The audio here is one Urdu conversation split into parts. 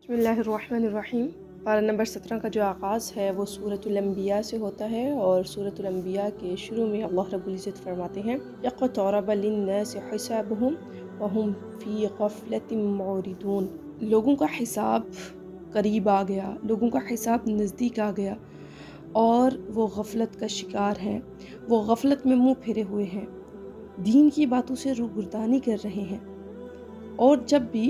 بسم اللہ الرحمن الرحیم۔ پارہ نمبر 17 کا جو آغاز ہے وہ سورۃ الانبیاء سے ہوتا ہے، اور سورۃ الانبیاء کے شروع میں اللہ رب العزت فرماتے ہیں اقترب للناس حسابهم وهم فی غفلۃ معرضون۔ لوگوں کا حساب قریب آ گیا، لوگوں کا حساب نزدیک آ گیا اور وہ غفلت کا شکار ہیں، وہ غفلت میں منہ پھیرے ہوئے ہیں، دین کی باتوں سے روگردانی کر رہے ہیں، اور جب بھی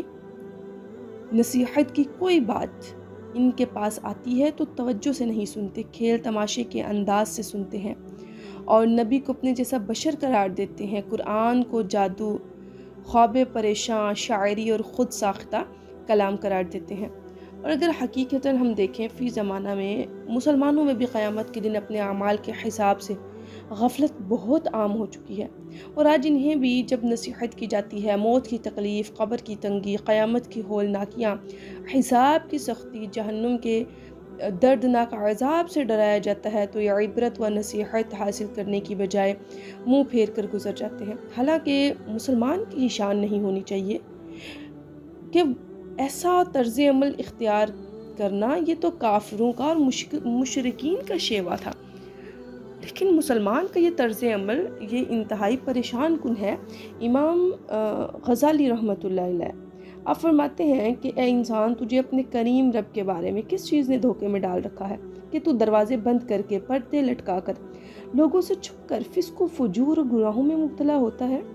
نصیحت کی کوئی بات ان کے پاس آتی ہے تو توجہ سے نہیں سنتے، کھیل تماشے کے انداز سے سنتے ہیں، اور نبی کو اپنے جیسا بشر قرار دیتے ہیں، قرآن کو جادو، خواب پریشاں، شاعری اور خود ساختہ کلام قرار دیتے ہیں۔ اور اگر حقیقتاً ہم دیکھیں فی زمانہ میں مسلمانوں میں بھی قیامت کے دن اپنے اعمال کے حساب سے غفلت بہت عام ہو چکی ہے، اور آج انہیں بھی جب نصیحت کی جاتی ہے، موت کی تکلیف، قبر کی تنگی، قیامت کی ہولناکیاں، حساب کی سختی، جہنم کے دردناک عذاب سے ڈرایا جاتا ہے، تو یہ عبرت و نصیحت حاصل کرنے کی بجائے منہ پھیر کر گزر جاتے ہیں۔ حالانکہ مسلمان کی یہ شان نہیں ہونی چاہیے کہ ایسا طرز عمل اختیار کرنا، یہ تو کافروں کا اور مشرکین کا شیوا تھا، لیکن مسلمان کا یہ طرز عمل یہ انتہائی پریشان کن ہے۔ امام غزالی رحمۃ اللہ علیہ آپ فرماتے ہیں کہ اے انسان، تجھے اپنے کریم رب کے بارے میں کس چیز نے دھوکے میں ڈال رکھا ہے کہ تو دروازے بند کر کے، پردے لٹکا کر، لوگوں سے چھپ کر فسق و فجور اور گناہوں میں مبتلا ہوتا ہے؟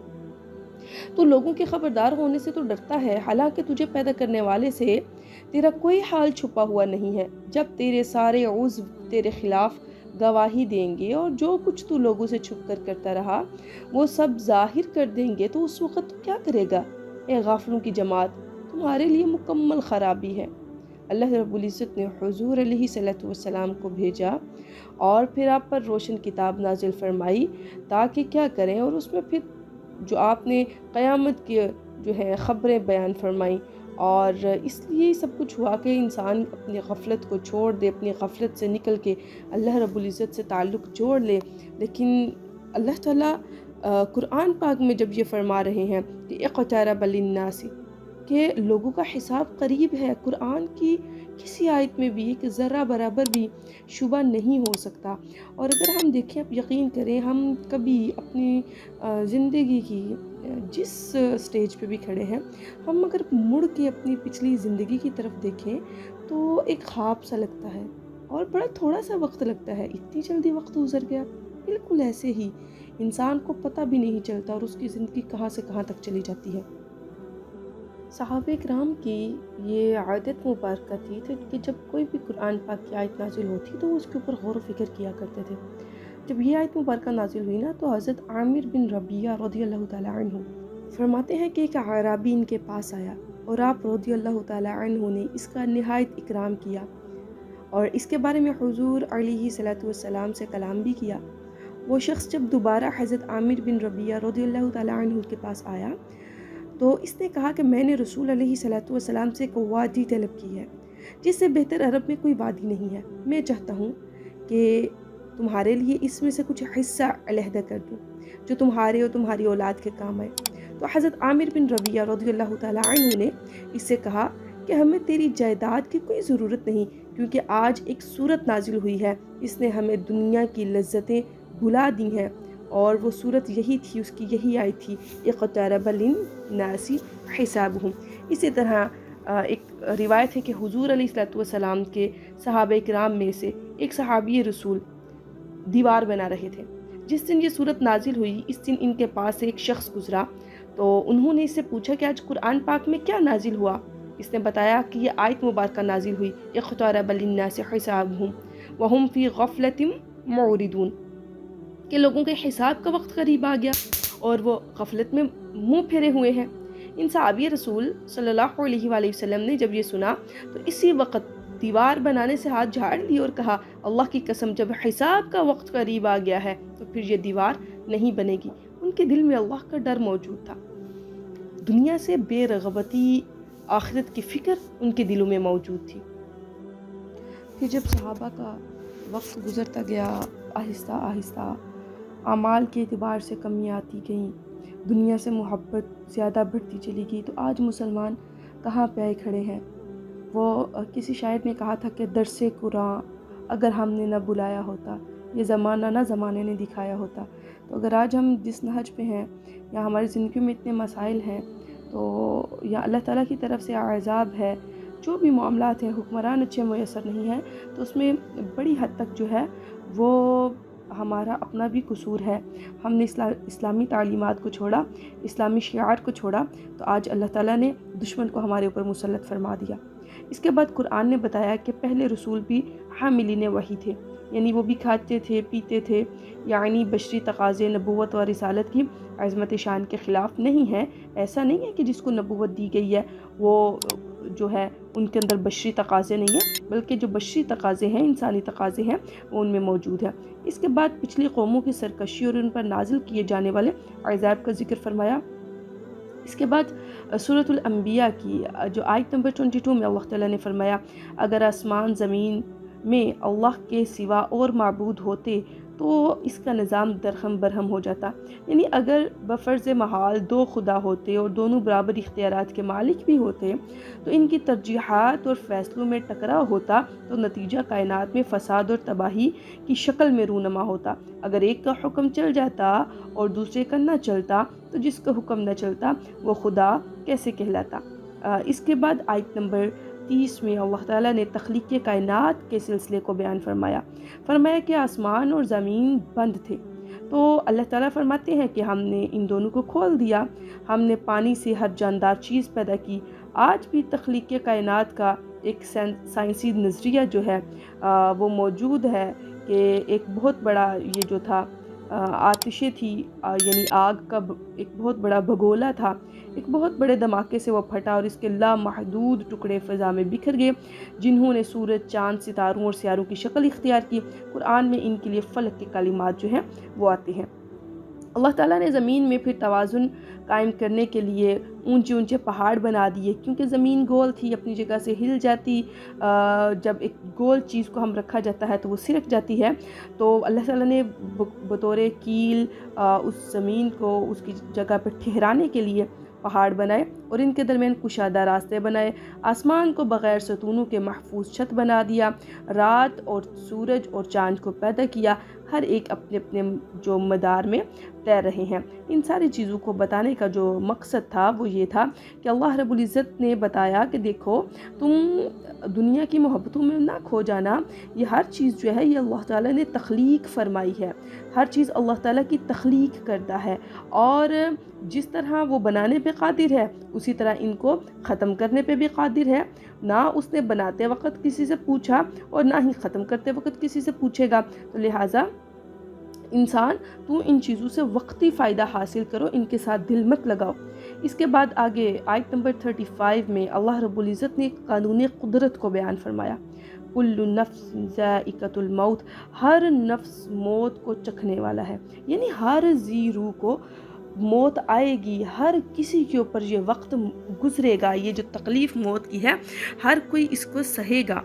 تو لوگوں کے خبردار ہونے سے تو ڈرتا ہے، حالانکہ تجھے پیدا کرنے والے سے تیرا کوئی حال چھپا ہوا نہیں ہے۔ جب تیرے سارے عضو تیرے خلاف گواہی دیں گے اور جو کچھ تو لوگوں سے چھپ کر کرتا رہا وہ سب ظاہر کر دیں گے، تو اس وقت تو کیا کرے گا؟ اے غافلوں کی جماعت، تمہارے لیے مکمل خرابی ہے۔ اللہ رب العزت نے حضور علیہ صلوۃ والسلام کو بھیجا اور پھر آپ پر روشن کتاب نازل فرمائی تاکہ کیا کریں، اور اس میں پھر جو آپ نے قیامت کے جو ہے خبریں بیان فرمائیں، اور اس لیے سب کچھ ہوا کہ انسان اپنی غفلت کو چھوڑ دے، اپنی غفلت سے نکل کے اللہ رب العزت سے تعلق جوڑ لے۔ لیکن اللہ تعالیٰ قرآن پاک میں جب یہ فرما رہے ہیں کہ اقترب للناس، کہ لوگوں کا حساب قریب ہے، قرآن کی کسی آیت میں بھی ایک ذرہ برابر بھی شبہ نہیں ہو سکتا۔ اور اگر ہم دیکھیں، اب یقین کریں، ہم کبھی اپنی زندگی کی جس سٹیج پہ بھی کھڑے ہیں، ہم اگر مڑ کے اپنی پچھلی زندگی کی طرف دیکھیں تو ایک خواب سا لگتا ہے، اور بڑا تھوڑا سا وقت لگتا ہے، اتنی جلدی وقت گزر گیا۔ بالکل ایسے ہی انسان کو پتہ بھی نہیں چلتا اور اس کی زندگی کہاں سے کہاں تک چلی جاتی ہے۔ صحابہ کرام کی یہ عادت مبارکہ تھی کہ جب کوئی بھی قرآن پاک کی آیت نازل ہوتی تو اس کے اوپر غور و فکر کیا کرتے تھے۔ جب یہ آیت مبارکہ نازل ہوئی نا، تو حضرت عامر بن ربیعہ رضی اللہ تعالیٰ عنہ فرماتے ہیں کہ ایک اعرابی ان کے پاس آیا، اور آپ رضی اللہ تعالیٰ عنہ نے اس کا نہایت اکرام کیا، اور اس کے بارے میں حضور علیہ صلوۃ والسلام سے کلام بھی کیا۔ وہ شخص جب دوبارہ حضرت عامر بن ربیعہ رضی اللہ تعالیٰ عنہ کے پاس آیا تو اس نے کہا کہ میں نے رسول علیہ صلوۃ والسلام سے ایک وادی طلب کی ہے جس سے بہتر عرب میں کوئی وادی نہیں ہے۔ میں چاہتا ہوں کہ تمہارے لیے اس میں سے کچھ حصہ علیحدہ کر دوں جو تمہارے اور تمہاری اولاد کے کام آئے۔ تو حضرت عامر بن ربیعہ رضی اللہ تعالیٰ عنہ نے اس سے کہا کہ ہمیں تیری جائیداد کی کوئی ضرورت نہیں، کیونکہ آج ایک سورت نازل ہوئی ہے، اس نے ہمیں دنیا کی لذتیں بھلا دی ہیں، اور وہ سورت یہی تھی، اس کی یہی آئی تھی اقترب للناس حسابهم۔ اسی طرح ایک روایت ہے کہ حضور علیہ الصلوۃ والسلام کے صحابہ کرام میں سے ایک صحابی رسول دیوار بنا رہے تھے۔ جس دن یہ سورت نازل ہوئی، اس دن ان کے پاس ایک شخص گزرا، تو انہوں نے اس سے پوچھا کہ آج قرآن پاک میں کیا نازل ہوا؟ اس نے بتایا کہ یہ آیت مبارکہ نازل ہوئی اقترب للناس حسابهم وهم فی غفلۃ معرضون، کہ لوگوں کے حساب کا وقت قریب آ گیا اور وہ غفلت میں منہ پھیرے ہوئے ہیں۔ ان صحابی رسول صلی اللہ علیہ وآلہ وسلم نے جب یہ سنا تو اسی وقت دیوار بنانے سے ہاتھ جھاڑ لی اور کہا، اللہ کی قسم، جب حساب کا وقت قریب آ گیا ہے تو پھر یہ دیوار نہیں بنے گی۔ ان کے دل میں اللہ کا ڈر موجود تھا، دنیا سے بے رغبتی، آخرت کی فکر ان کے دلوں میں موجود تھی۔ پھر جب صحابہ کا وقت گزرتا گیا، آہستہ آہستہ اعمال کے اعتبار سے کمیاں آتی گئیں، دنیا سے محبت زیادہ بڑھتی چلی گئی، تو آج مسلمان کہاں پہ آئے کھڑے ہیں؟ وہ کسی شاعر نے کہا تھا کہ درس قرآن اگر ہم نے نہ بلایا ہوتا، یہ زمانہ نہ زمانے نے دکھایا ہوتا۔ تو اگر آج ہم جس نہج پہ ہیں یا ہماری زندگی میں اتنے مسائل ہیں، تو یا اللہ تعالیٰ کی طرف سے عذاب ہے، جو بھی معاملات ہیں، حکمران اچھے میسر نہیں ہیں، تو اس میں بڑی حد تک جو ہے وہ ہمارا اپنا بھی قصور ہے۔ ہم نے اسلامی تعلیمات کو چھوڑا، اسلامی شعار کو چھوڑا، تو آج اللہ تعالیٰ نے دشمن کو ہمارے اوپر مسلط فرما دیا۔ اس کے بعد قرآن نے بتایا کہ پہلے رسول بھی حاملین وحی تھے، یعنی وہ بھی کھاتے تھے، پیتے تھے، یعنی بشری تقاضے نبوت اور رسالت کی عظمت شان کے خلاف نہیں ہے۔ ایسا نہیں ہے کہ جس کو نبوت دی گئی ہے وہ جو ہے ان کے اندر بشری تقاضے نہیں ہیں، بلکہ جو بشری تقاضے ہیں، انسانی تقاضے ہیں، وہ ان میں موجود ہیں۔ اس کے بعد پچھلی قوموں کی سرکشی اور ان پر نازل کیے جانے والے عذاب کا ذکر فرمایا۔ اس کے بعد سورۃ الانبیاء کی جو آیت نمبر 22 میں اللہ تعالیٰ نے فرمایا، اگر آسمان زمین میں اللہ کے سوا اور معبود ہوتے تو اس کا نظام درہم برہم ہو جاتا، یعنی اگر بفرض محال دو خدا ہوتے اور دونوں برابر اختیارات کے مالک بھی ہوتے تو ان کی ترجیحات اور فیصلوں میں ٹکراؤ ہوتا تو نتیجہ کائنات میں فساد اور تباہی کی شکل میں رونما ہوتا۔ اگر ایک کا حکم چل جاتا اور دوسرے کا نہ چلتا تو جس کا حکم نہ چلتا وہ خدا کیسے کہلاتا۔ اس کے بعد آیت نمبر 30 میں اللہ تعالیٰ نے تخلیق کائنات کے سلسلے کو بیان فرمایا کہ آسمان اور زمین بند تھے، تو اللہ تعالیٰ فرماتے ہیں کہ ہم نے ان دونوں کو کھول دیا، ہم نے پانی سے ہر جاندار چیز پیدا کی۔ آج بھی تخلیق کائنات کا ایک سائنسی نظریہ جو ہے وہ موجود ہے کہ ایک بہت بڑا یہ جو تھا آتشیں تھی، یعنی آگ کا ایک بہت بڑا بھگولا تھا، ایک بہت بڑے دھماکے سے وہ پھٹا اور اس کے لامحدود ٹکڑے فضا میں بکھر گئے، جنہوں نے سورج، چاند، ستاروں اور سیاروں کی شکل اختیار کی۔ قرآن میں ان کے لیے فلک کے کلمات جو ہیں وہ آتے ہیں۔ اللہ تعالیٰ نے زمین میں پھر توازن قائم کرنے کے لیے اونچے اونچے پہاڑ بنا دیے، کیونکہ زمین گول تھی، اپنی جگہ سے ہل جاتی، جب ایک گول چیز کو ہم رکھا جاتا ہے تو وہ سرک جاتی ہے، تو اللہ تعالیٰ نے بطور کیل اس زمین کو اس کی جگہ پہ ٹھہرانے کے لیے پہاڑ بنائے اور ان کے درمیان کشادہ راستے بنائے۔ آسمان کو بغیر ستونوں کے محفوظ چھت بنا دیا، رات اور سورج اور چاند کو پیدا کیا، ہر ایک اپنے اپنے جو مدار میں تیر رہے ہیں۔ ان ساری چیزوں کو بتانے کا جو مقصد تھا وہ یہ تھا کہ اللہ رب العزت نے بتایا کہ دیکھو تم دنیا کی محبتوں میں نہ کھو جانا، یہ ہر چیز جو ہے یہ اللہ تعالیٰ نے تخلیق فرمائی ہے، ہر چیز اللہ تعالیٰ کی تخلیق کرتا ہے، اور جس طرح وہ بنانے پہ قادر ہے اسی طرح ان کو ختم کرنے پہ بھی قادر ہے۔ نہ اس نے بناتے وقت کسی سے پوچھا اور نہ ہی ختم کرتے وقت کسی سے پوچھے گا، تو لہٰذا انسان تو ان چیزوں سے وقتی فائدہ حاصل کرو، ان کے ساتھ دل مت لگاؤ۔ اس کے بعد آگے آیت نمبر 35 میں اللہ رب العزت نے قانون قدرت کو بیان فرمایا، کل نفس ذائقۃ الموت، ہر نفس موت کو چکھنے والا ہے، یعنی ہر ذی روح کو موت آئے گی، ہر کسی کے اوپر یہ وقت گزرے گا، یہ جو تکلیف موت کی ہے ہر کوئی اس کو سہے گا۔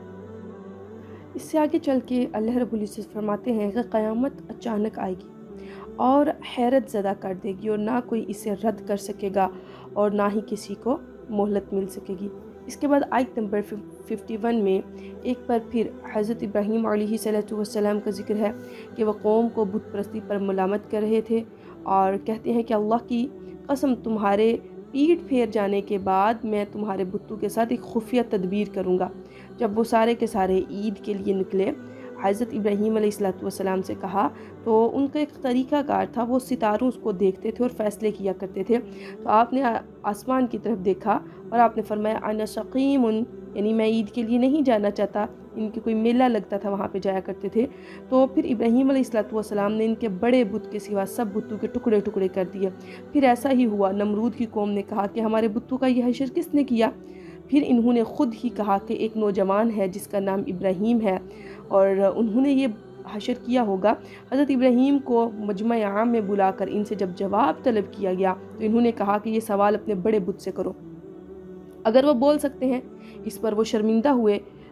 اس سے آگے چل کے اللہ رب العزت فرماتے ہیں کہ قیامت اچانک آئے گی اور حیرت زدہ کر دے گی، اور نہ کوئی اسے رد کر سکے گا اور نہ ہی کسی کو مہلت مل سکے گی۔ اس کے بعد آیت نمبر 51 میں ایک بار پھر حضرت ابراہیم علیہ السلام کا ذکر ہے کہ وہ قوم کو بت پرستی پر ملامت کر رہے تھے اور کہتے ہیں کہ اللہ کی قسم تمہارے پیٹھ پھیر جانے کے بعد میں تمہارے بتوں کے ساتھ ایک خفیہ تدبیر کروں گا۔ جب وہ سارے کے سارے عید کے لیے نکلے، حضرت ابراہیم علیہ السلام سے کہا تو ان کا ایک طریقہ کار تھا، وہ ستاروں اس کو دیکھتے تھے اور فیصلے کیا کرتے تھے۔ تو آپ نے آسمان کی طرف دیکھا اور آپ نے فرمایا انا سقیم، یعنی میں عید کے لیے نہیں جانا چاہتا، ان کی کوئی میلہ لگتا تھا وہاں پہ جایا کرتے تھے۔ تو پھر ابراہیم علیہ السلام نے ان کے بڑے بت کے سوا سب بتوں کے ٹکڑے ٹکڑے کر دیے۔ پھر ایسا ہی ہوا، نمرود کی قوم نے کہا کہ ہمارے بتوں کا یہ حشر کس نے کیا؟ پھر انہوں نے خود ہی کہا کہ ایک نوجوان ہے جس کا نام ابراہیم ہے اور انہوں نے یہ حشر کیا ہوگا۔ حضرت ابراہیم کو مجمع عام میں بلا کر ان سے جب جواب طلب کیا گیا تو انہوں نے کہا کہ یہ سوال اپنے بڑے بت سے کرو، اگر وہ بول سکتے ہیں۔ اس پر وہ شرمندہ ہوئے،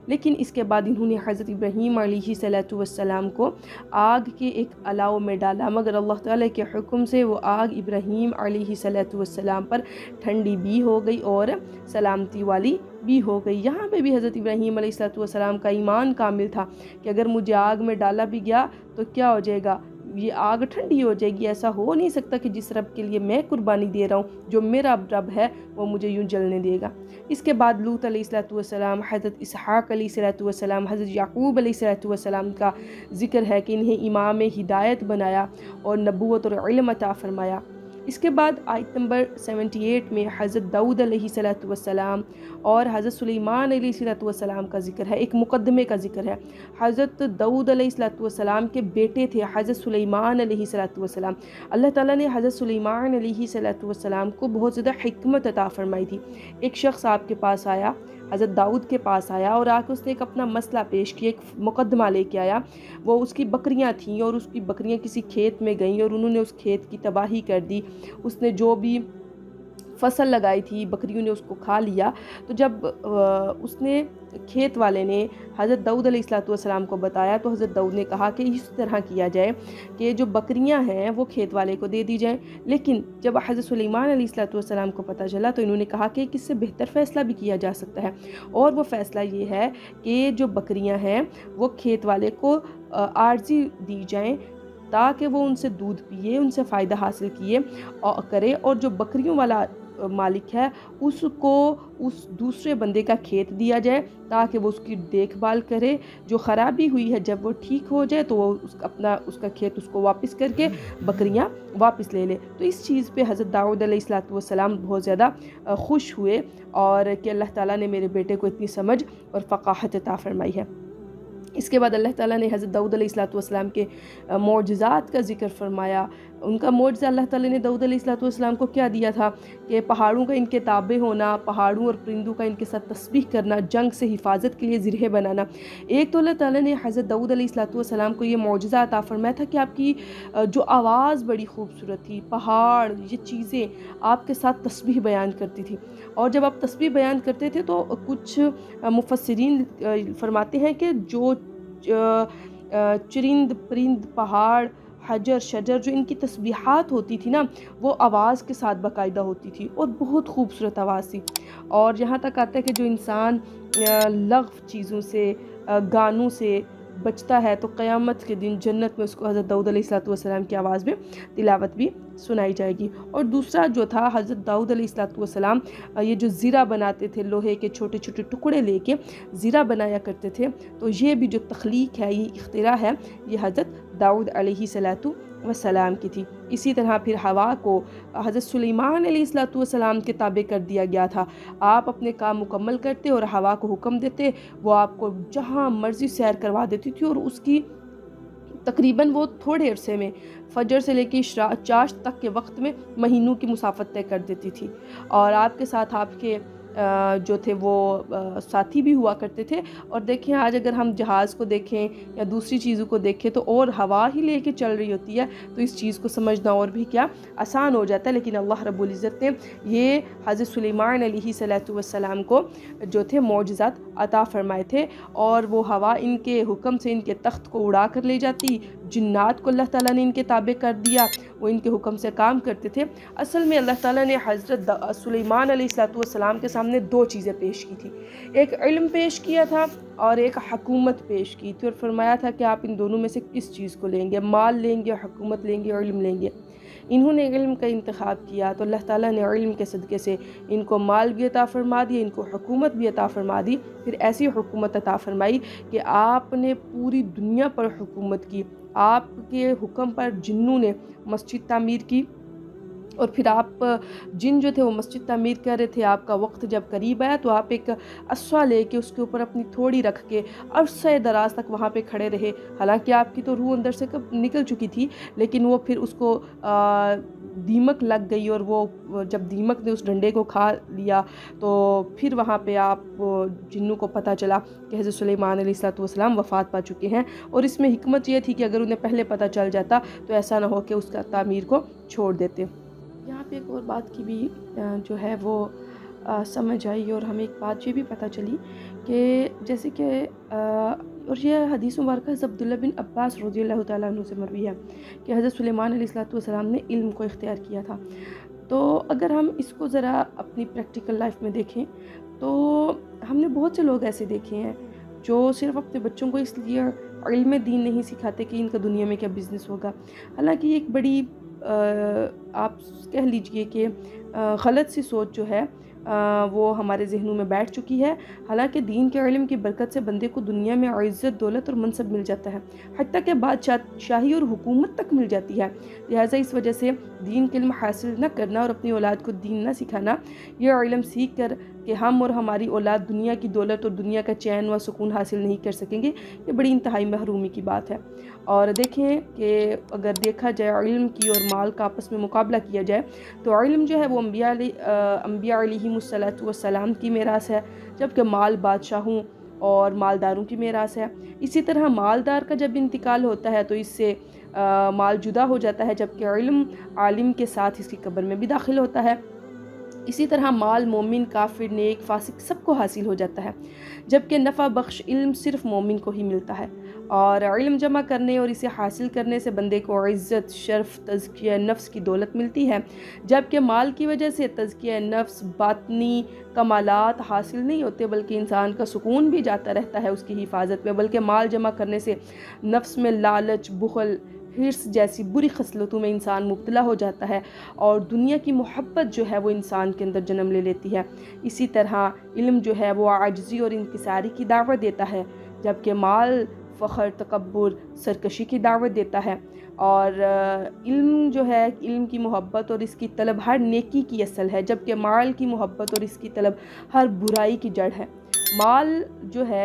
لیکن اس کے بعد انہوں نے حضرت ابراہیم علیہ السلام کو آگ کے ایک الاؤ میں ڈالا، مگر اللہ تعالیٰ کے حکم سے وہ آگ ابراہیم علیہ السلام پر ٹھنڈی بھی ہو گئی اور سلامتی والی بھی ہو گئی۔ یہاں پہ بھی حضرت ابراہیم علیہ السلام کا ایمان کامل تھا کہ اگر مجھے آگ میں ڈالا بھی گیا تو کیا ہو جائے گا، یہ آگ ٹھنڈی ہو جائے گی، ایسا ہو نہیں سکتا کہ جس رب کے لیے میں قربانی دے رہا ہوں، جو میرا رب ہے وہ مجھے یوں جلنے دے گا۔ اس کے بعد لوط علیہ السلام، حضرت اسحاق علیہ السلام، حضرت یعقوب علیہ السلام کا ذکر ہے کہ انہیں امام ہدایت بنایا اور نبوت اور علم عطا فرمایا۔ اس کے بعد آیت نمبر 78 میں حضرت داؤد علیہ السلام اور حضرت سلیمان علیہ السلام کا ذکر ہے، ایک مقدمے کا ذکر ہے۔ حضرت داؤد علیہ السلام کے بیٹے تھے حضرت سلیمان علیہ السلام۔ اللہ تعالیٰ نے حضرت سلیمان علیہ السلام کو بہت زیادہ حکمت عطا فرمائی تھی۔ ایک شخص آپ کے پاس آیا، حضرت داؤد کے پاس آیا اور آ کے اس نے ایک اپنا مسئلہ پیش کیا، ایک مقدمہ لے کے آیا۔ وہ اس کی بکریاں تھیں اور اس کی بکریاں کسی کھیت میں گئیں اور انہوں نے اس کھیت کی تباہی کر دی، اس نے جو بھی فصل لگائی تھی بکریوں نے اس کو کھا لیا۔ تو جب اس نے کھیت والے نے حضرت داؤد علیہ السلام کو بتایا تو حضرت داؤد نے کہا کہ اس طرح کیا جائے کہ جو بکریاں ہیں وہ کھیت والے کو دے دی جائیں۔ لیکن جب حضرت سلیمان علیہ السلام کو پتہ چلا تو انہوں نے کہا کہ کس سے بہتر فیصلہ بھی کیا جا سکتا ہے، اور وہ فیصلہ یہ ہے کہ جو بکریاں ہیں وہ کھیت والے کو عارضی دی جائیں تاکہ وہ ان سے دودھ پیے، ان سے فائدہ حاصل کرے، اور جو بکریوں والا مالک ہے اس کو اس دوسرے بندے کا کھیت دیا جائے تاکہ وہ اس کی دیکھ بھال کرے، جو خرابی ہوئی ہے جب وہ ٹھیک ہو جائے تو وہ اس کا کھیت اس کو واپس کر کے بکریاں واپس لے لے۔ تو اس چیز پہ حضرت داؤد علیہ السلام بہت زیادہ خوش ہوئے اور کہ اللہ تعالیٰ نے میرے بیٹے کو اتنی سمجھ اور فقاہت عطا فرمائی ہے۔ اس کے بعد اللہ تعالیٰ نے حضرت داؤد علیہ السلام کے معجزات کا ذکر فرمایا۔ ان کا معجزہ اللہ تعالیٰ نے داؤد علیہ السلام کو کیا دیا تھا کہ پہاڑوں کا ان کے تابع ہونا، پہاڑوں اور پرندوں کا ان کے ساتھ تسبیح کرنا، جنگ سے حفاظت کے لیے ذریعہ بنانا۔ ایک تو اللہ تعالیٰ نے حضرت داؤد علیہ السلام کو یہ معجزہ عطا فرمایا تھا کہ آپ کی جو آواز بڑی خوبصورت تھی، پہاڑ، یہ چیزیں آپ کے ساتھ تسبیح بیان کرتی تھی، اور جب آپ تسبیح بیان کرتے تھے تو کچھ مفسرین فرماتے ہیں کہ جو چرند پرند، پہاڑ، حجر، شجر، جو ان کی تسبیحات ہوتی تھی نا وہ آواز کے ساتھ باقاعدہ ہوتی تھی اور بہت خوبصورت آواز تھی۔ اور یہاں تک آتا ہے کہ جو انسان لغو چیزوں سے، گانوں سے بچتا ہے تو قیامت کے دن جنت میں اس کو حضرت داؤد علیہ السلام کی آواز میں تلاوت بھی سنائی جائے گی۔ اور دوسرا جو تھا حضرت داؤد علیہ السلام یہ جو زیرہ بناتے تھے، لوہے کے چھوٹے چھوٹے ٹکڑے لے کے زیرہ بنایا کرتے تھے، تو یہ بھی جو تخلیق ہے، یہ اختراع ہے، یہ حضرت داؤد علیہ السلام کی تھی۔ اسی طرح پھر ہوا کو حضرت سلیمان علیہ السلام کے تابع کر دیا گیا تھا۔ آپ اپنے کام مکمل کرتے اور ہوا کو حکم دیتے، وہ آپ کو جہاں مرضی سیر کروا دیتی تھی، اور اس کی تقریباً وہ تھوڑے عرصے میں فجر سے لے کے چاشت تک کے وقت میں مہینوں کی مسافت طے کر دیتی تھی۔ اور آپ کے ساتھ آپ کے جو تھے وہ ساتھی بھی ہوا کرتے تھے۔ اور دیکھیں آج اگر ہم جہاز کو دیکھیں یا دوسری چیزوں کو دیکھیں تو اور ہوا ہی لے کے چل رہی ہوتی ہے، تو اس چیز کو سمجھنا اور بھی کیا آسان ہو جاتا ہے۔ لیکن اللہ رب العزت نے یہ حضرت سلیمان علیہ السلام کو جو تھے معجزات عطا فرمائے تھے، اور وہ ہوا ان کے حکم سے ان کے تخت کو اڑا کر لے جاتی، جنات کو اللہ تعالیٰ نے ان کے تابع کر دیا، وہ ان کے حکم سے کام کرتے تھے۔ اصل میں اللہ تعالیٰ نے حضرت سلیمان علیہ السلام کے سامنے دو چیزیں پیش کی تھی، ایک علم پیش کیا تھا اور ایک حکومت پیش کی تھی، اور فرمایا تھا کہ آپ ان دونوں میں سے کس چیز کو لیں گے، مال لیں گے، حکومت لیں گے، علم لیں گے۔ انہوں نے علم کا انتخاب کیا تو اللہ تعالیٰ نے علم کے صدقے سے ان کو مال بھی عطا فرما دیا، ان کو حکومت بھی عطا فرما دی، پھر ایسی حکومت عطا فرمائی کہ آپ نے پوری دنیا پر حکومت کی، آپ کے حکم پر جنوں نے مسجد تعمیر کی، اور پھر آپ جن جو تھے وہ مسجد تعمیر کر رہے تھے، آپ کا وقت جب قریب آیا تو آپ ایک عصا لے کے اس کے اوپر اپنی تھوڑی رکھ کے عرصہ دراز تک وہاں پہ کھڑے رہے۔ حالانکہ آپ کی تو روح اندر سے کب نکل چکی تھی، لیکن وہ پھر اس کو دیمک لگ گئی، اور وہ جب دیمک نے اس ڈنڈے کو کھا لیا تو پھر وہاں پہ آپ جنوں کو پتہ چلا کہ حضرت سلیمان علیہ السلام وفات پا چکے ہیں۔ اور اس میں حکمت یہ تھی کہ اگر انہیں پہلے پتہ چل جاتا تو ایسا نہ ہو کہ اس کا تعمیر کو چھوڑ دیتے۔ یہاں پہ ایک اور بات کی بھی جو ہے وہ समझ आई और हमें एक बात ये भी पता चली कि जैसे कि और ये हदीस मुबारक हज़रत अब्दुल्ला बिन अब्बास रज़ियल्लाहु तआला अन्हु से मरवी है कि हज़रत सुलेमान अलैहिस्सलातु वस्सलाम ने इल्म को इख्तियार किया था। तो अगर हम इसको ज़रा अपनी प्रैक्टिकल लाइफ में देखें तो हमने बहुत से लोग ऐसे देखे हैं जो सिर्फ़ अपने बच्चों को इसलिए इल्म दीन नहीं सिखाते कि इनका दुनिया में क्या बिज़नेस होगा। हालांकि एक बड़ी आप कह लीजिए कि गलत सी सोच जो है वो हमारे ज़हनों में बैठ चुकी है। हालांकि दीन के इल्म की बरकत से बंदे को दुनिया में इज़्ज़त, दौलत और मनसब मिल जाता है, हत्ता कि बादशाही और हुकूमत तक मिल जाती है। लिहाजा इस वजह से दीन के इल्म हासिल न करना और अपनी औलाद को दीन न सिखाना, यह इल्म सीख कर कि हम और हमारी औलाद दुनिया की दौलत और दुनिया का चैन व सुकून हासिल नहीं कर सकेंगे, ये बड़ी इंतहाई महरूमी की बात है। और देखें कि अगर देखा जाए इल्म की और माल का आपस में मुकाबला किया जाए तो इल्म जो है वो अंबिया अलैहिमुस्सलातु वस्सलाम की मीरास है, जबकि माल बादशाहों और मालदारों की मीरास है। इसी तरह मालदार का जब इंतकाल होता है तो इससे माल जुदा हो जाता है, जबकि इल्म आलिम के साथ इसकी कब्र में भी दाखिल होता है। इसी तरह माल मोमिन, काफिर, नेक, फासिक सबको हासिल हो जाता है, जबकि नफ़ा बख्श इल्म सिर्फ मोमिन को ही मिलता है। और इल्म जमा करने और इसे हासिल करने से बंदे को इज़्ज़त, शर्फ, तज़किया नफ्स की दौलत मिलती है, जबकि माल की वजह से तज़किया नफ्स, बातनी कमालात हासिल नहीं होते, बल्कि इंसान का सुकून भी जाता रहता है उसकी हिफाजत में। बल्कि माल जमा करने से नफ्स में लालच, बुखल, हिर्स जैसी बुरी खसलतों में इंसान मुब्तला हो जाता है और दुनिया की मोहब्बत जो है वो इंसान के अंदर जन्म ले लेती है। इसी तरह इल्म जो है वो आजिज़ी और इंकिसारी की दावत देता है, जबकि माल फ़ख्र, तकब्बुर, सरकशी की दावत देता है। और इल्म जो है, इल्म की मोहब्बत और इसकी तलब हर नेकी की असल है, जबकि माल की मोहब्बत और इसकी तलब हर बुराई की जड़ है। माल जो है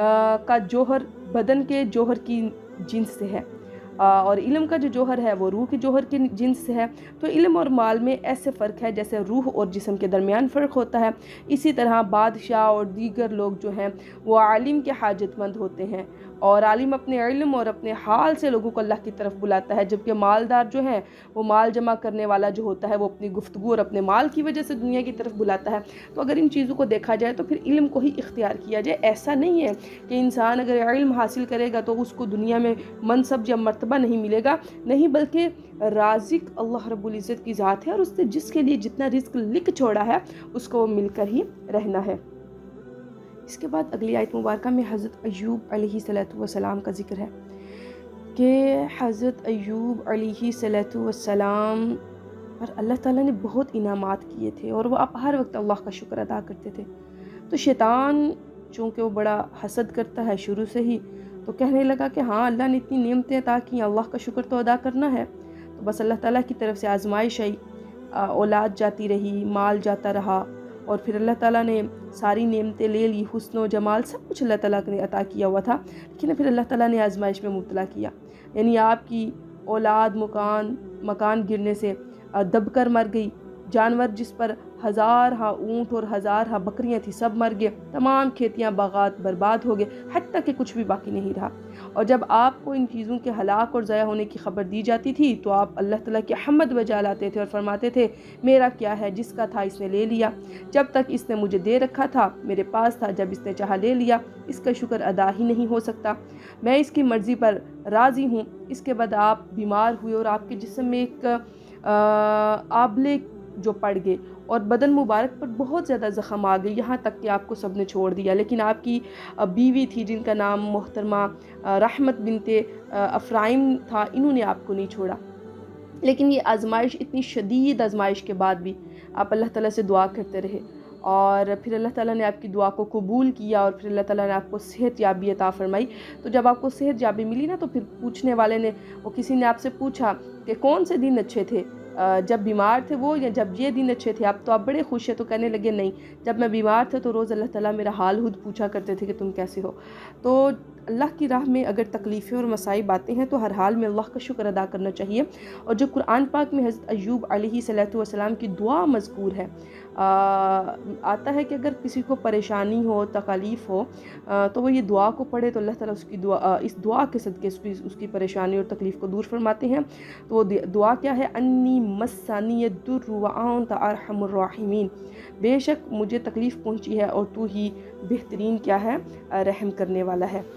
का जौहर बदन के जौहर की जिन्स से है और इल्म का जो जौहर है वो रूह के जौहर के जिन्स से है। तो इल्म और माल में ऐसे फ़र्क है जैसे रूह और जिस्म के दरमियान फ़र्क होता है। इसी तरह बादशाह और दीगर लोग जो हैं वो आलिम के हाजतमंद होते हैं और आलिम अपने इल्म और अपने हाल से लोगों को अल्लाह की तरफ बुलाता है, जबकि मालदार जो है वो माल जमा करने वाला जो होता है वो अपनी गुफ्तगू और अपने माल की वजह से दुनिया की तरफ बुलाता है। तो अगर इन चीज़ों को देखा जाए तो फिर इल्म को ही इख्तियार किया जाए। ऐसा नहीं है कि इंसान अगर इल्म हासिल करेगा तो उसको दुनिया में मनसब या मर्तबा नहीं मिलेगा, नहीं, बल्कि राज़िक अल्लाह रब्बुल इज़्ज़त की ज़ात है और उसने जिसके लिए जितना रिज़्क लिख छोड़ा है उसको वो मिलकर ही रहना है। इसके बाद अगली आयत मुबारक में हज़रत अय्यूब अलैहिस्सलातु वस्सलाम का ज़िक्र है कि हज़रत अय्यूब अलैहिस्सलातु वस्सलाम पर अल्लाह ताला ने बहुत इनामात किए थे और वो हर वक्त अल्लाह का शुक्र अदा करते थे। तो शैतान चूँकि वो बड़ा हसद करता है शुरू से ही, तो कहने लगा कि हाँ, अल्लाह ने इतनी नेमतें अता की, अल्लाह का शुक्र तो अदा करना है। तो बस अल्लाह ताला की तरफ से आजमाइश आई, औलाद जाती रही, माल जाता रहा और फिर अल्लाह ताला ने सारी नेमतें ले ली, हुस्न व जमाल सब कुछ अल्लाह ताला ने अता किया हुआ था, लेकिन फिर अल्लाह ताला ने आजमाइश में मुब्तला किया। यानी आपकी औलाद मकान गिरने से दबकर मर गई, जानवर जिस पर हज़ार हा ऊँट और हज़ार हा बकरियाँ थी सब मर गए, तमाम खेतियाँ बागात बर्बाद हो गए, हत्ता कि कुछ भी बाकी नहीं रहा। और जब आपको इन चीज़ों के हलाक और ज़ाया होने की खबर दी जाती थी तो आप अल्लाह ताला की हम्द बजा लाते थे और फरमाते थे, मेरा क्या है, जिसका था इसने ले लिया, जब तक इसने मुझे दे रखा था मेरे पास था, जब इसने चाहा ले लिया, इसका शुक्र अदा ही नहीं हो सकता, मैं इसकी मर्ज़ी पर राज़ी हूँ। इसके बाद आप बीमार हुए और आपके जिस्म में एक आबले जो पड़ गए और बदन मुबारक पर बहुत ज़्यादा ज़ख़म आ गई, यहाँ तक कि आपको सब ने छोड़ दिया। लेकिन आपकी बीवी थी जिनका नाम मोहतरमा रहमत बिनते अफ़राइम था, इन्होंने आपको नहीं छोड़ा। लेकिन ये आजमाइश, इतनी शदीद आजमाइश के बाद भी आप अल्लाह ताला से दुआ करते रहे और फिर अल्लाह ताला ने आपकी दुआ को कबूल किया और फिर अल्लाह ताला ने आपको सेहत याबी अता फरमाई। तो जब आपको सेहत याबी मिली ना, तो फिर पूछने वाले ने, वो किसी ने आपसे पूछा कि कौन से दिन अच्छे थे, जब बीमार थे वो या जब ये दिन अच्छे थे, अब तो आप बड़े खुश हैं। तो कहने लगे नहीं, जब मैं बीमार था तो रोज़ अल्लाह ताला मेरा हाल खुद पूछा करते थे कि तुम कैसे हो। तो अल्लाह की राह में अगर तकलीफ़ें और मसाइब आते हैं तो हर हाल में अल्लाह का शुक्र अदा करना चाहिए। और जो कुरान पाक में हज़रत अय्यूब अलैहिस्सलातु वस्सलाम की दुआ मज़कूर है, آتا ہے کہ اگر کسی کو پریشانی ہو، تکلیف ہو، تو وہ یہ دعا کو پڑھے تو اللہ تعالیٰ اس دعا کے صدقے اس کی پریشانی اور تکلیف کو دور فرماتے ہیں۔ تو وہ دعا کیا ہے؟ انی مسانی الضر وانت ارحم الراحمین، بے شک مجھے تکلیف پہنچی ہے اور تو ہی بہترین کیا ہے؟ رحم کرنے والا ہے۔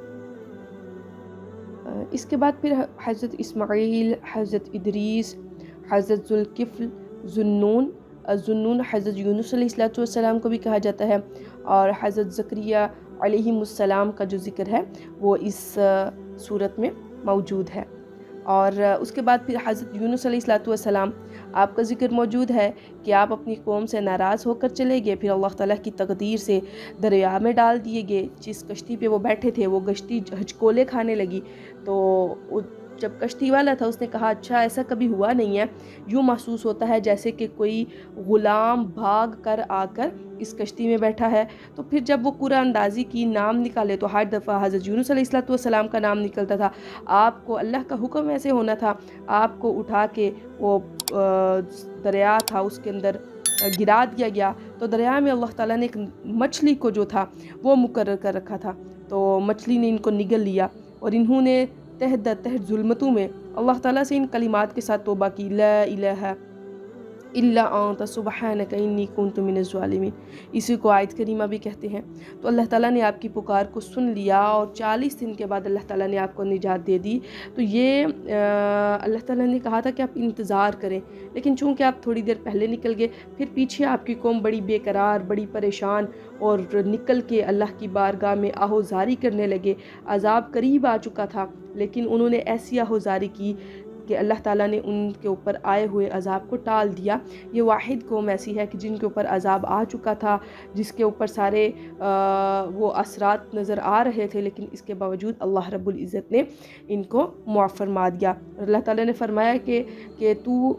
اس کے بعد پھر حضرت اسماعیل، حضرت ادریس، حضرت ذوالکفل، ذنون حضرت یونس علیہ السلام کو بھی کہا جاتا ہے، اور حضرت زکریا علیہ السلام کا جو ذکر ہے وہ اس صورت میں موجود ہے۔ اور اس کے بعد پھر حضرت یونس علیہ السلام آپ کا ذکر موجود ہے کہ آپ اپنی قوم سے ناراض ہو کر چلے گئے، پھر اللہ تعالیٰ کی تقدیر سے دریا میں ڈال دیے گئے۔ جس کشتی پہ وہ بیٹھے تھے وہ کشتی ہچکولے کھانے لگی، تو جب کشتی والا تھا اس نے کہا اچھا ایسا کبھی ہوا نہیں ہے، یوں محسوس ہوتا ہے جیسے کہ کوئی غلام بھاگ کر آ کر اس کشتی میں بیٹھا ہے۔ تو پھر جب وہ قرآن اندازی کی، نام نکالے، تو ہر دفعہ حضرت یونس علیہ السلام کا نام نکلتا تھا۔ آپ کو اللہ کا حکم ایسے ہونا تھا، آپ کو اٹھا کے وہ دریا تھا اس کے اندر گرا دیا گیا، تو دریا میں اللہ تعالیٰ نے ایک مچھلی کو جو تھا وہ مقرر کر رکھا تھا، تو مچھلی نے ان کو نگل لیا، اور انہوں نے تحت ظلمتوں میں اللہ تعالیٰ سے ان کلمات کے ساتھ توبہ کی، لا الہ الا انت سبحانک انی کنت من الظالمین، اسی کو آیت کریمہ بھی کہتے ہیں۔ تو اللہ تعالیٰ نے آپ کی پکار کو سن لیا، اور 40 دن کے بعد اللہ تعالیٰ نے آپ کو نجات دے دی۔ تو یہ اللہ تعالیٰ نے کہا تھا کہ آپ انتظار کریں، لیکن چونکہ آپ تھوڑی دیر پہلے نکل گئے، پھر پیچھے آپ کی قوم بڑی بے قرار، بڑی پریشان، اور نکل کے اللہ کی بارگاہ میں آہوزاری کرنے لگے۔ عذاب قریب آ چکا تھا، لیکن انہوں نے ایسی آہوزاری کی کہ اللہ تعالیٰ نے ان کے اوپر آئے ہوئے عذاب کو ٹال دیا۔ یہ واحد قوم ایسی ہے کہ جن کے اوپر عذاب آ چکا تھا، جس کے اوپر سارے وہ اثرات نظر آ رہے تھے، لیکن اس کے باوجود اللہ رب العزت نے ان کو معاف فرما دیا۔ اللہ تعالیٰ نے فرمایا کہ تو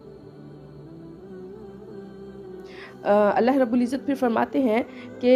اللہ رب العزت پھر فرماتے ہیں کہ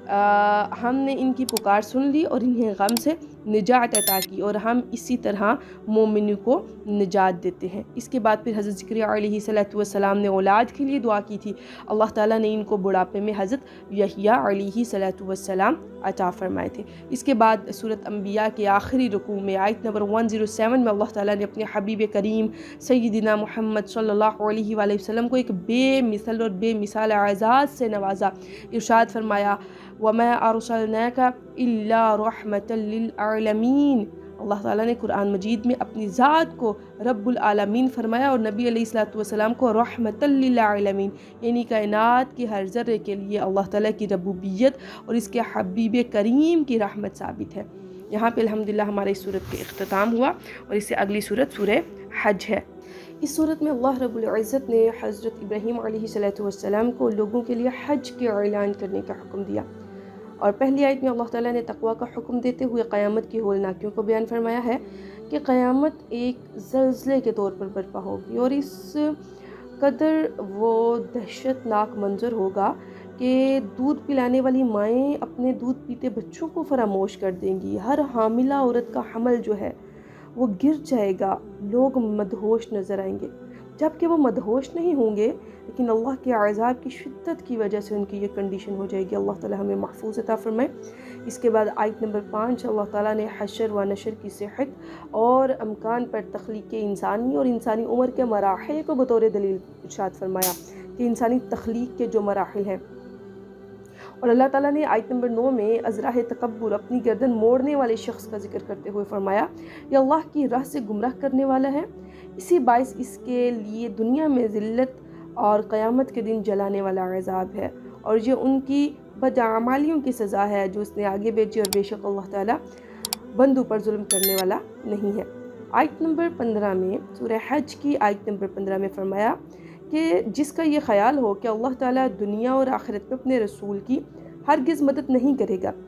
ہم نے ان کی پکار سن لی اور انہیں غم سے نجات عطا کی، اور ہم اسی طرح مومنوں کو نجات دیتے ہیں۔ اس کے بعد پھر حضرت زکریا علیہ السلام نے اولاد کے لیے دعا کی تھی، اللہ تعالیٰ نے ان کو بڑھاپے میں حضرت یحییٰ علیہ السلام عطا فرمائے تھے۔ اس کے بعد سورۃ انبیاء کے آخری رکوع میں آیت نمبر 107 میں اللہ تعالیٰ نے اپنے حبیب کریم سیدنا محمد صلی اللہ علیہ وآلہ وسلم کو ایک بے مثل اور بے مثال اعزاز سے نوازا۔ ارشاد فرمایا وَمَا أَرْسَلْنَاكَ إِلَّا رَحْمَةً لِلْعَالَمِينَ، اللہ تعالیٰ نے قرآن مجید میں اپنی ذات کو رب العالمین فرمایا، اور نبی علیہ السلام کو رحمۃ للعالمین، یعنی کائنات کے ہر ذرے کے لیے اللہ تعالیٰ کی ربوبیت اور اس کے حبیب کریم کی رحمت ثابت ہے۔ یہاں پہ الحمدللہ ہمارے اس سورت کے اختتام ہوا، اور اس سے اگلی سورت سورہ حج ہے۔ اس سورت میں اللہ رب العزت نے حضرت ابراہیم علیہ السلام کو لوگوں کے لیے حج کے اعلان کرنے کا حکم دیا، اور پہلی آیت میں اللہ تعالیٰ نے تقوی کا حکم دیتے ہوئے قیامت کی ہولناکیوں کو بیان فرمایا ہے کہ قیامت ایک زلزلے کے طور پر برپا ہوگی، اور اس قدر وہ دہشت ناک منظر ہوگا کہ دودھ پلانے والی مائیں اپنے دودھ پیتے بچوں کو فراموش کر دیں گی، ہر حاملہ عورت کا حمل جو ہے وہ گر جائے گا، لوگ مدہوش نظر آئیں گے، جبکہ وہ مدہوش نہیں ہوں گے، لیکن اللہ کے عذاب کی شدت کی وجہ سے ان کی یہ کنڈیشن ہو جائے گی۔ اللہ تعالیٰ ہمیں محفوظ عطا فرمائے۔ اس کے بعد آیت نمبر 5 اللہ تعالیٰ نے حشر و نشر کی صحت اور امکان پر تخلیق انسانی اور انسانی عمر کے مراحل کو بطور دلیل ارشاد فرمایا کہ انسانی تخلیق کے جو مراحل ہیں، اور اللہ تعالیٰ نے آیت نمبر 9 میں ازراہ تکبر، اپنی گردن موڑنے والے شخص کا ذکر کرتے ہوئے فرمایا یہ اللہ کی راہ سے گمراہ کرنے والا ہے، اسی باعث اس کے لیے دنیا میں ذلت اور قیامت کے دن جلانے والا عذاب ہے، اور یہ ان کی بدعمالیوں کی سزا ہے جو اس نے آگے بھیجی، اور بے شک اللہ تعالیٰ بندوں پر ظلم کرنے والا نہیں ہے۔ آیت نمبر 15 میں سورہ حج کی آیت نمبر 15 میں فرمایا کہ جس کا یہ خیال ہو کہ اللہ تعالیٰ دنیا اور آخرت میں اپنے رسول کی ہرگز مدد نہیں کرے گا،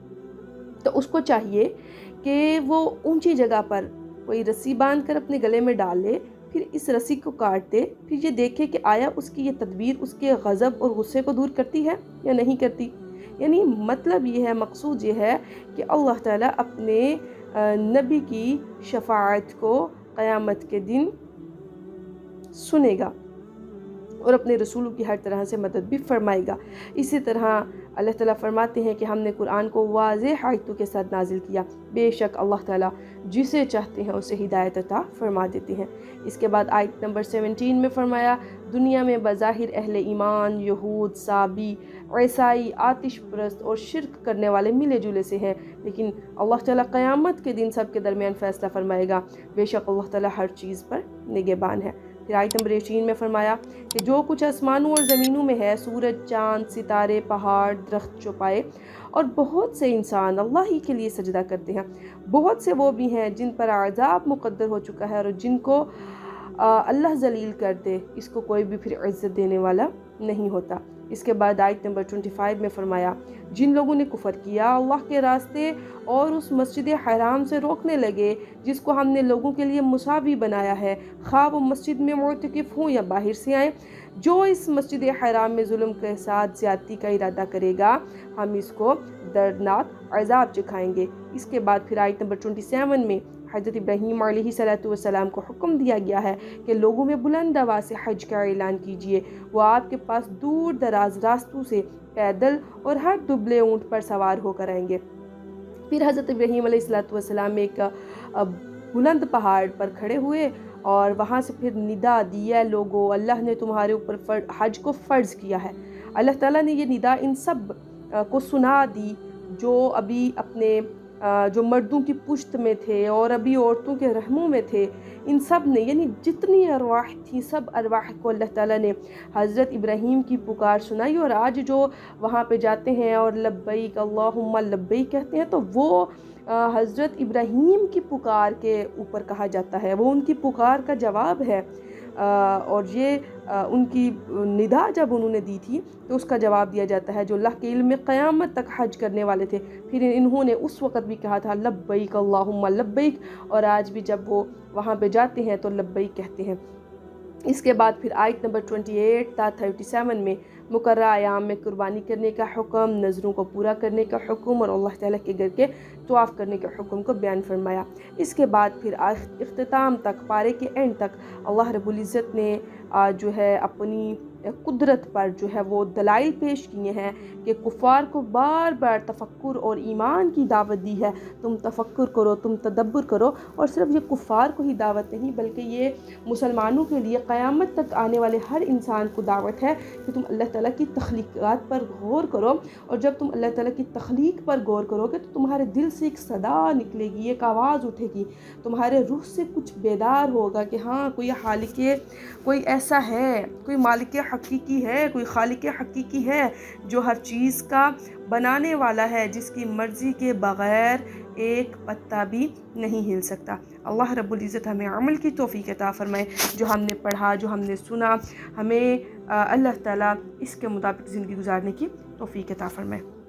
تو اس کو چاہیے کہ وہ اونچی جگہ پر کوئی رسی باندھ کر اپنے گلے میں ڈال لے، پھر اس رسی کو کاٹ دے، پھر یہ دیکھے کہ آیا اس کی یہ تدبیر اس کے غضب اور غصے کو دور کرتی ہے یا نہیں کرتی۔ یعنی مطلب یہ ہے، مقصود یہ ہے کہ اللہ تعالیٰ اپنے نبی کی شفاعت کو قیامت کے دن سنے گا۔ اور اپنے رسولوں کی ہر طرح سے مدد بھی فرمائے گا۔ اسی طرح اللہ تعالیٰ فرماتے ہیں کہ ہم نے قرآن کو واضح آیتوں کے ساتھ نازل کیا، بے شک اللہ تعالیٰ جسے چاہتے ہیں اسے ہدایت عطا فرما دیتے ہیں۔ اس کے بعد آیت نمبر 17 میں فرمایا، دنیا میں بظاہر اہل ایمان، یہود، صابی، عیسائی، آتش پرست اور شرک کرنے والے ملے جلے سے ہیں، لیکن اللہ تعالیٰ قیامت کے دن سب کے درمیان فیصلہ فرمائے گا، بے شک اللہ تعالیٰ ہر چیز پر نگہبان ہے۔ پھر آیت نمبر 18 میں فرمایا کہ جو کچھ آسمانوں اور زمینوں میں ہے، سورج، چاند، ستارے، پہاڑ، درخت، چوپائے اور بہت سے انسان اللہ ہی کے لیے سجدہ کرتے ہیں۔ بہت سے وہ بھی ہیں جن پر عذاب مقدر ہو چکا ہے، اور جن کو اللہ ذلیل کر دے، اس کو کوئی بھی پھر عزت دینے والا نہیں ہوتا۔ اس کے بعد آیت نمبر 25 میں فرمایا، جن لوگوں نے کفر کیا اللہ کے راستے اور اس مسجد حرام سے روکنے لگے جس کو ہم نے لوگوں کے لیے مساوی بنایا ہے، خواہ وہ مسجد میں معتکف ہوں یا باہر سے آئیں، جو اس مسجد حرام میں ظلم کے ساتھ زیادتی کا ارادہ کرے گا ہم اس کو دردناک عذاب چکھائیں گے۔ اس کے بعد پھر آیت نمبر 27 میں حضرت ابراہیم علیہ السلام کو حکم دیا گیا ہے کہ لوگوں میں بلند آواز سے حج کا اعلان کیجئے، وہ آپ کے پاس دور دراز راستوں سے پیدل اور ہر دبلے اونٹ پر سوار ہو کر آئیں گے۔ پھر حضرت ابراہیم علیہ السلام ایک بلند پہاڑ پر کھڑے ہوئے اور وہاں سے پھر ندا دیا، لوگوں اللہ نے تمہارے اوپر حج کو فرض کیا ہے۔ اللہ تعالیٰ نے یہ ندا ان سب کو سنا دی جو ابھی اپنے جو مردوں کی پشت میں تھے اور ابھی عورتوں کے رحموں میں تھے، ان سب نے، یعنی جتنی ارواح تھیں سب ارواح کو اللہ تعالیٰ نے حضرت ابراہیم کی پکار سنائی، اور آج جو وہاں پہ جاتے ہیں اور لبیک اللہم لبیک کہتے ہیں تو وہ حضرت ابراہیم کی پکار کے اوپر کہا جاتا ہے، وہ ان کی پکار کا جواب ہے، اور یہ ان کی ندا جب انہوں نے دی تھی تو اس کا جواب دیا جاتا ہے جو اللہ کے علم میں قیامت تک حج کرنے والے تھے، پھر انہوں نے اس وقت بھی کہا تھا لبیک اللہم لبیک، اور آج بھی جب وہ وہاں پہ جاتے ہیں تو لبیک کہتے ہیں۔ اس کے بعد پھر آیت نمبر 28 تا 37 میں مقررہ ایام میں قربانی کرنے کا حکم، نذروں کو پورا کرنے کا حکم اور اللہ تعالیٰ کے گھر کے طواف کرنے کے حکم کو بیان فرمایا۔ اس کے بعد پھر اختتام تک، پارے کے اینڈ تک اللہ رب العزت نے جو ہے اپنی قدرت پر جو ہے وہ دلائل پیش کیے ہیں کہ کفار کو بار بار تفکر اور ایمان کی دعوت دی ہے، تم تفکر کرو، تم تدبر کرو، اور صرف یہ کفار کو ہی دعوت نہیں بلکہ یہ مسلمانوں کے لیے قیامت تک آنے والے ہر انسان کو دعوت ہے کہ تم اللہ تعالیٰ کی تخلیقات پر غور کرو، اور جب تم اللہ تعالیٰ کی تخلیق پر غور کرو گے تو تمہارے دل سے ایک صدا نکلے گی، ایک آواز اٹھے گی، تمہارے روح سے کچھ بیدار ہوگا کہ ہاں کوئی ایسا ہے، کوئی مالک حقیقی ہے، کوئی خالق حقیقی ہے جو ہر چیز کا بنانے والا ہے، جس کی مرضی کے بغیر ایک پتا بھی نہیں ہل سکتا۔ اللہ رب العزت ہمیں عمل کی توفیق عطا فرمائے، جو ہم نے پڑھا، جو ہم نے سنا، ہمیں اللہ تعالیٰ اس کے مطابق زندگی گزارنے کی توفیق عطا فرمائے۔